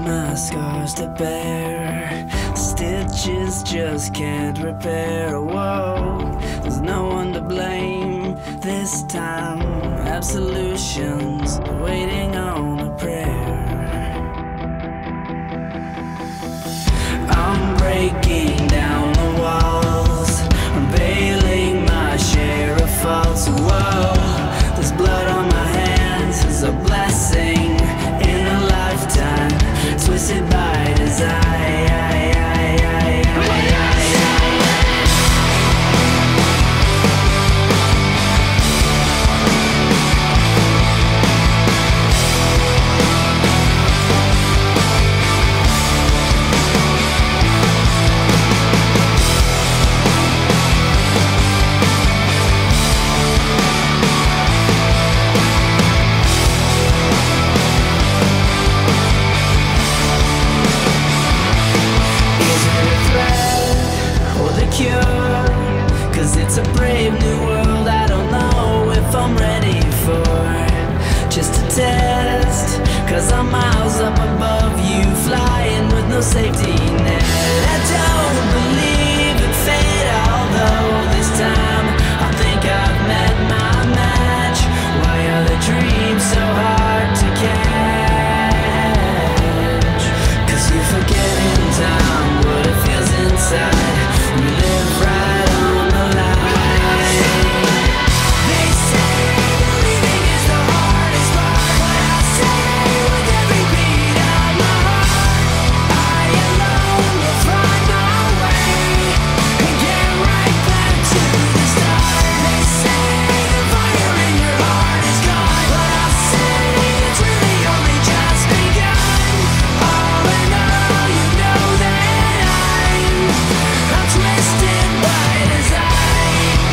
my scars to bear. Stitches just can't repair. Whoa, there's no one to blame this time. Absolution's waiting on a prayer. I'm breaking down the walls, I'm bailing my share of faults. Whoa, there's blood on my hands, is a blessing in a lifetime, twisted by desire. Cause it's a brave new world I don't know if I'm ready for. Just a test, cause I'm miles up above you, flying with no safety net. I don't believe in fate, although this time I think I've met my match. Why are the dreams so hard to catch? Cause you forget in time what it feels inside. You live right on the line. They say believing is the hardest part, but I say with every beat of my heart, I alone will find my way and get right back to the start. They say the fire in your heart is gone, but I say it's really only just begun. All in all, you know that I'm twisted by design.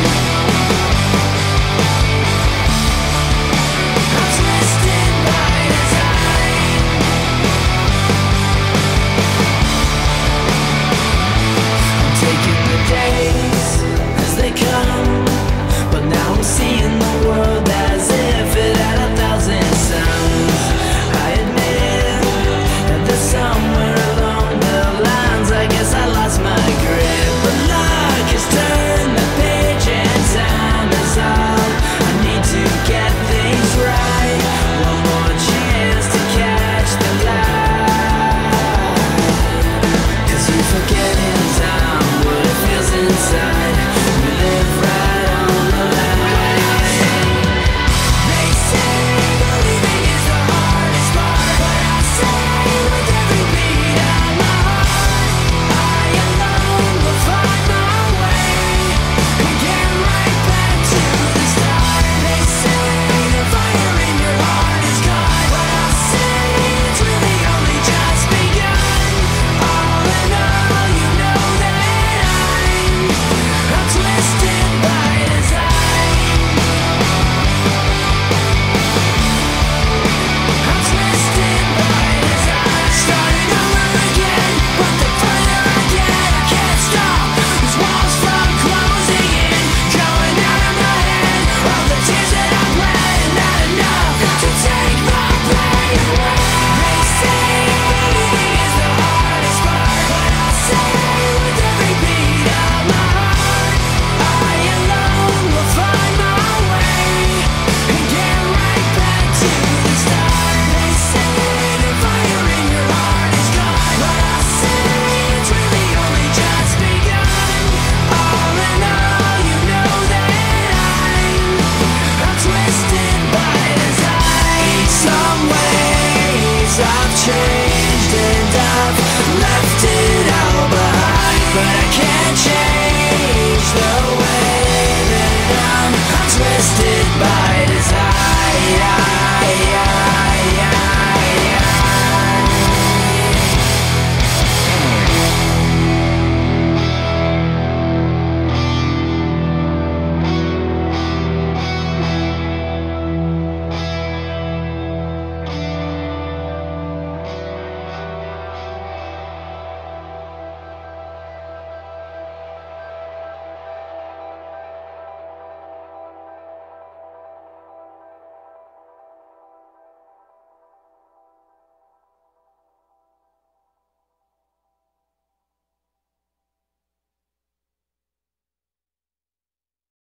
I'm twisted by design. I'm taking the days as they come, but now I'm seeing the world as if it had 1,000 suns. I admit that there's somewhere along the lines I guess I lost my grip, but luck has turned the page and time is all I need to get things right. One more chance to catch the light. Cause you forget in time what it feels inside. You live right on the line. They say believing is the hardest part, but I say with every beat of my heart, I alone will find my way and get right back to the start. They say the fire in your heart is gone, but I say it's really only just begun. All in all, you know that I'm twisted by design. I'm twisted by design. Starting over again, but the further I get, I can't stop. These walls from closing in, going out of my head. All the tears that I've bled, not enough to take my pain away. They say believing is the hardest part, but I say with every beat of my heart, I alone will find my way and get right back to the start. They say the fire in your heart is gone, but I say it's really only just begun. All in all, you know that I'm twisted by design. Some ways I've changed and I've left it all behind, but I can't change